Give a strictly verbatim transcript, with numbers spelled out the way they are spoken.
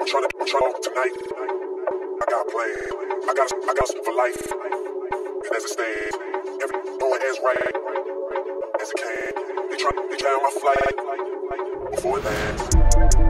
I'm trying to, I'm trying to tonight. I got a plan. I got, I got something for life. And as it stands, every going as right as it can. They try, they try on my flag before it lands.